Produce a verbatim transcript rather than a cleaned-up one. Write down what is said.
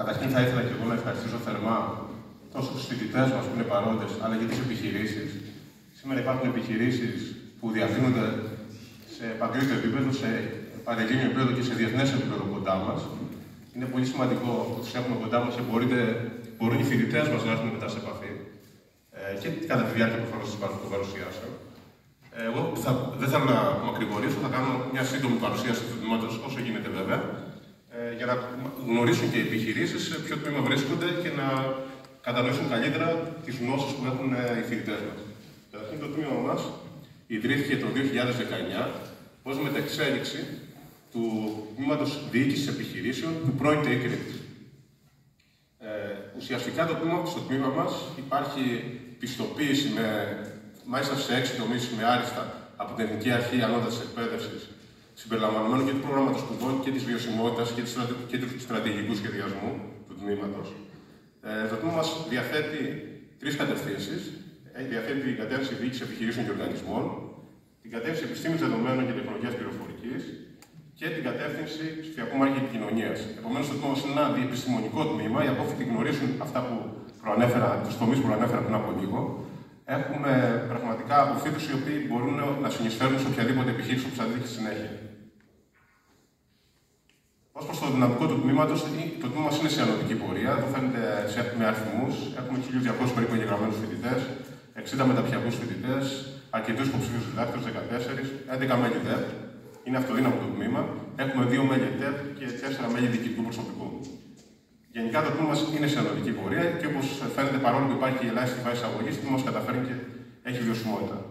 Καταρχήν, θα ήθελα και εγώ να ευχαριστήσω θερμά τόσο τους φοιτητές μας που είναι παρόντες, αλλά και τις επιχειρήσεις. Σήμερα υπάρχουν επιχειρήσεις που διαδίνονται σε παγκόσμιο επίπεδο, σε πανελλήνιο επίπεδο και σε διεθνές επίπεδο κοντά μας. Είναι πολύ σημαντικό που τους έχουμε κοντά μας και μπορείτε, μπορούν οι φοιτητές μας να έρθουν μετά σε επαφή ε, και κατά τη διάρκεια προφανώς των παρουσιάσεων. Εγώ θα, δεν θέλω να μακρηγορήσω, θα κάνω μια σύντομη παρουσίαση του τμήματος, όσο γίνεται βέβαια, ε, για να γνωρίσουν και οι επιχειρήσεις σε ποιο τμήμα βρίσκονται και να κατανοήσουν καλύτερα τις γνώσεις που έχουν οι φοιτητές μας. Καταρχήν, το τμήμα μας ιδρύθηκε το δύο χιλιάδες δεκαεννιά ως μετεξέλιξη του τμήματος διοίκησης επιχειρήσεων του πρώην ΤΕΙΚΡΙΤ. Ε, ουσιαστικά το τμήμα, στο τμήμα μας υπάρχει πιστοποίηση με, μάλιστα σε έξι τομείς με άριστα από την Εθνική Αρχή Ανώτατης Εκπαίδευσης, συμπεριλαμβανομένου και του προγράμματος σπουδών και της βιωσιμότητας και, και του στρατηγικού σχεδιασμού του τμήματος. Ε, το τμήμα μας διαθέτει τρεις κατευθύνσεις. Διαθέτει την κατεύθυνση διοίκησης επιχειρήσεων και οργανισμών, την κατεύθυνση επιστήμης δεδομένων και τεχνολογίας πληροφορικής και την κατεύθυνση ψηφιακού μάρκετινγκ επικοινωνίας. Επομένως, το τμήμα είναι ένα διεπιστημονικό τμήμα. Οι απόφοιτοι γνωρίζουν αυτά που προανέφερα, τους τομείς που προανέφερα πριν από λίγο. Έχουμε πραγματικά αποφύτους οι οποίοι μπορούν να συνεισφέρουν σε οποιαδήποτε επιχείρηση που θα δείτε στη συνέχεια. Ως προς το δυναμικό του τμήματος, το τμήμα μας είναι σε ανωδική πορεία. Εδώ φαίνεται με αριθμούς. Έχουμε χίλιους διακόσιους περίπου εγγεγραμμένους φοιτητές, εξήντα μεταπτυχιακούς φοιτητές, αρκετούς υποψήφιους διδάκτορες, δεκατέσσερα, έντεκα μέλη ΔΕΠ. Είναι αυτοδύναμο το τμήμα. Έχουμε δύο μέλη ΤΕΠ και τέσσερα μέλη διοικητικού προσωπικού. Γενικά το τμήμα μας είναι σε ανωδική πορεία και όπως φαίνεται, παρόλο που υπάρχει η ελάχιστη βάση αγωγής, το τμήμα μας καταφέρει και έχει βιωσιμότητα.